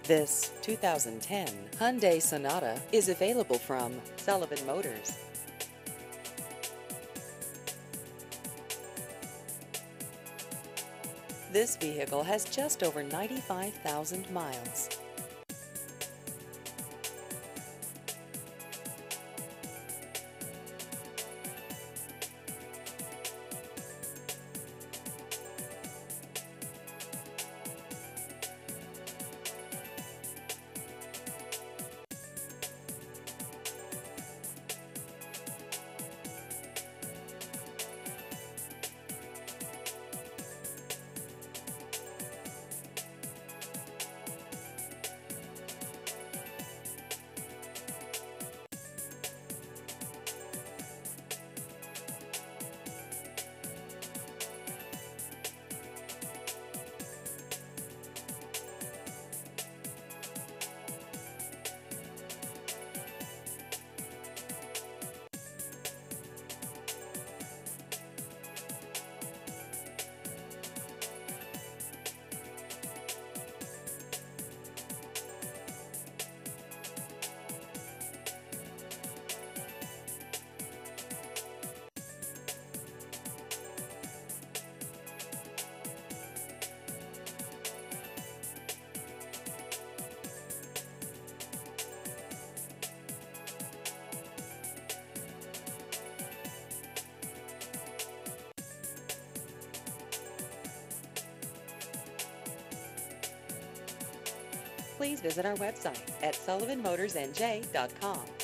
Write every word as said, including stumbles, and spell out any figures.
This two thousand ten Hyundai Sonata is available from Sullivan Motors. This vehicle has just over ninety-five thousand miles. Please visit our website at sullivan motors n j dot com.